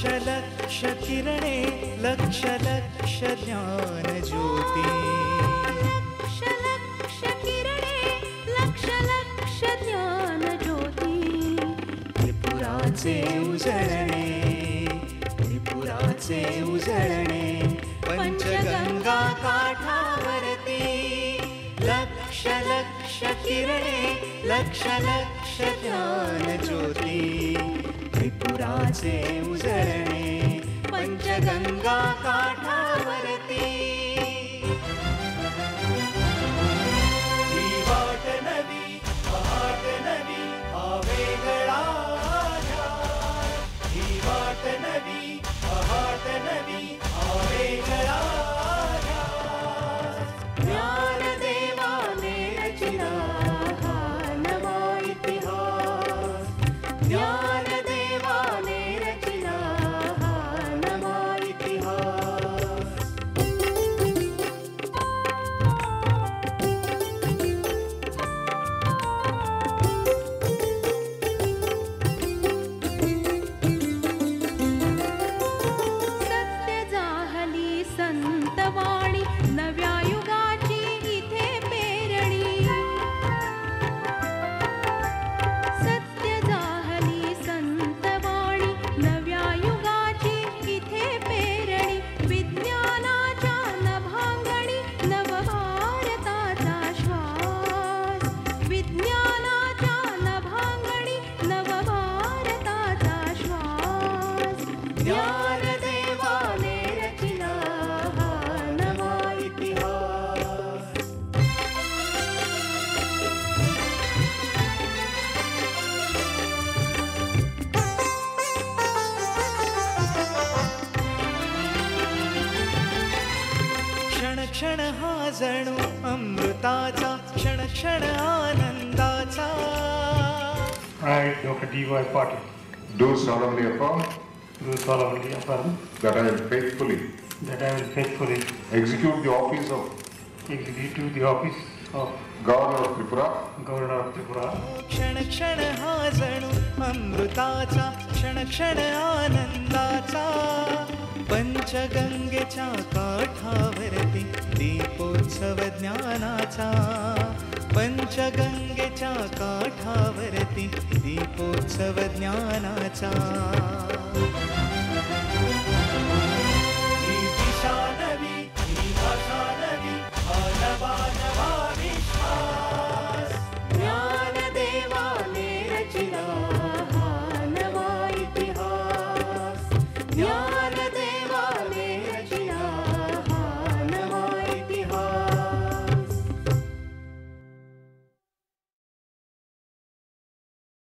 लक्ष किरणे लक्ष लक्ष ज्ञान ज्योती लक्ष किरणे लक्ष लक्ष ज्ञान ज्योती त्रिपुराचे उजळणे त्रिपुराचे उजळणे पंचगंगा काठावरती लक्ष लक्ष किरणे लक्ष लक्ष ज्ञान ज्योती त्रिपुराचे उजळणे पंचगंगा काठावरती ही वाट नवी पहाट नवी हा वेगळा ध्यान ही वाट नवी पहाट नवी हा वेगळा ध्यान ज्ञानदेवाने रचिला हा नवा इतिहास ज्ञानदेवाने रचिला हा नवा इतिहास सत्य जाहली संतवाणी नव्या युगाची इथे पेरणी सत्य जाहली संतवाणी नव्या युगाची इथे पेरणी विज्ञानाच्या नभांगणी नवभारताचा श्वास विज्ञानाच्या नभांगणी नवभारताचा श्वास ज्ञानदेवाने रचिला हा नवा इतिहास क्षण क्षण हा जणू अमृताचा क्षण क्षण आनंदाचा I, Dr. D.Y. Patil, Do solemnly affirm do solemnly affirm that I will faithfully that I will faithfully execute the office of execute the office of Governor of Tripura Governor of Tripura क्षण क्षण हा जणू अमृताचा क्षण क्षण आनंदाचा पंचगंगेच्या काठावरती दीपोत्सव ज्ञानाचा पंचगंगेच्या काठावरती दीपोत्सव ज्ञानाचा